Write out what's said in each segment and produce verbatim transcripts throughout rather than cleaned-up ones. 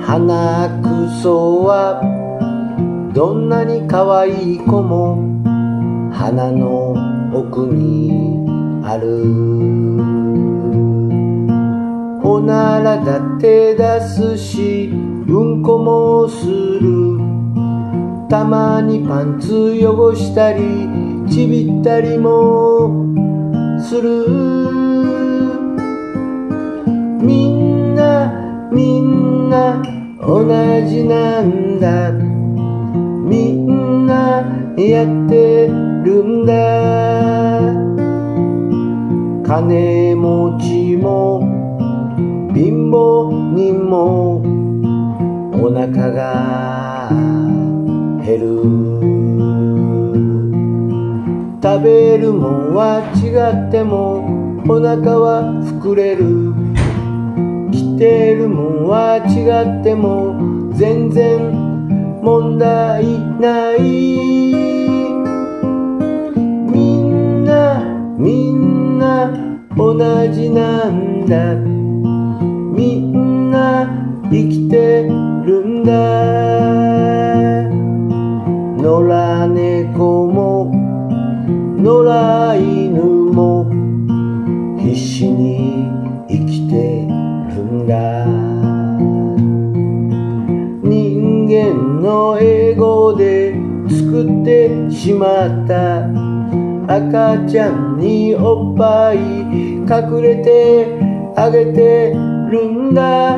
鼻くそはどんなに可愛い子も鼻の奥にある。おならだって出すしうんこもする。たまにパンツ汚したりちびったりもする。みんなみんな同じなんだ。みんなやってるんだ。金持ちも貧乏人もお腹が減る。食べるもんは違ってもお腹は膨れる。着てるもんは違っても全然問題ない。みんなみんな同じなんだ。みんな生きてるんだ。野良猫も野良犬も必死に生きてるんだ。人間のエゴで作ってしまった赤ちゃんにおっぱい隠れてあげてるんだ。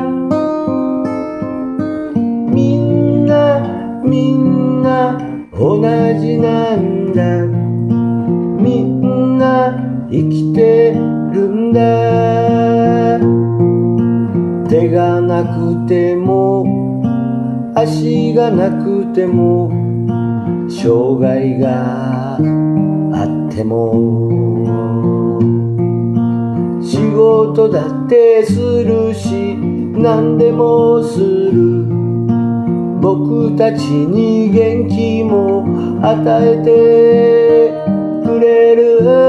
みんなみんな同じなんだ。みんな生きてるんだ。手がなくても足がなくても障害があっても仕事だってするし何でもする。僕たちに元気も与えてくれる。